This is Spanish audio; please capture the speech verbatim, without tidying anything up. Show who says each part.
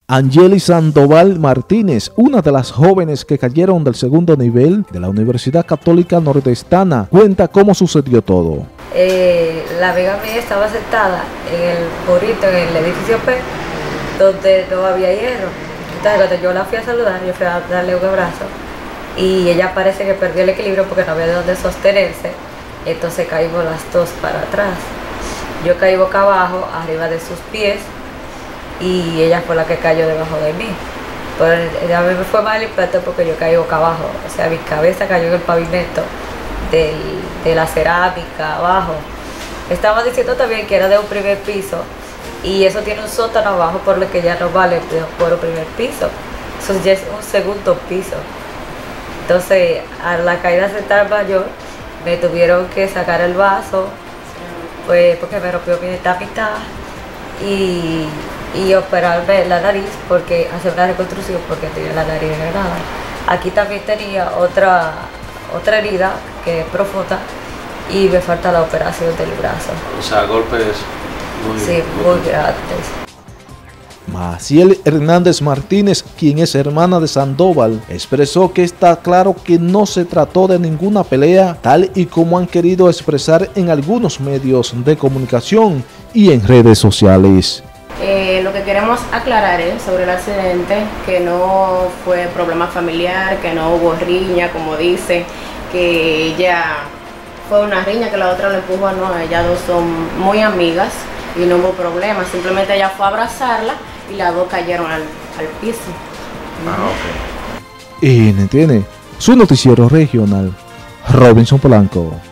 Speaker 1: Angeli Sandoval Martínez, una de las jóvenes que cayeron del segundo nivel de la Universidad Católica Nordestana, cuenta cómo sucedió todo.
Speaker 2: Eh, la amiga mía estaba sentada en el burrito, en el edificio P, donde no había hierro. Entonces cuando yo la fui a saludar, yo fui a darle un abrazo y ella parece que perdió el equilibrio porque no había de dónde sostenerse. Entonces caímos las dos para atrás. Yo caí boca abajo, arriba de sus pies, y ella fue la que cayó debajo de mí. Pero a mí me fue mal el impacto porque yo caí boca abajo, o sea, mi cabeza cayó en el pavimento del, de la cerámica abajo. Estaba diciendo también que era de un primer piso y eso tiene un sótano abajo, por lo que ya no vale por un primer piso, eso ya es un segundo piso. Entonces, a la caída se tan mayor, me tuvieron que sacar el vaso, pues porque me rompió mi mitad y y operarme la nariz, porque hacer una reconstrucción porque tenía la nariz degradada. Aquí también tenía otra, otra herida que es profunda y me falta la operación del brazo.
Speaker 3: O sea, golpes muy,
Speaker 2: sí, muy, muy grandes.
Speaker 1: Maciel Hernández Martínez, quien es hermana de Sandoval, expresó que está claro que no se trató de ninguna pelea, tal y como han querido expresar en algunos medios de comunicación y en redes sociales.
Speaker 4: Eh, lo que queremos aclarar es sobre el accidente, que no fue problema familiar, que no hubo riña, como dice, que ella fue una riña que la otra le empujó, no, ellas dos son muy amigas y no hubo problema, simplemente ella fue a abrazarla y las dos cayeron al, al piso.
Speaker 3: Ah, ok.
Speaker 1: N T N, su noticiero regional, Robinson Polanco.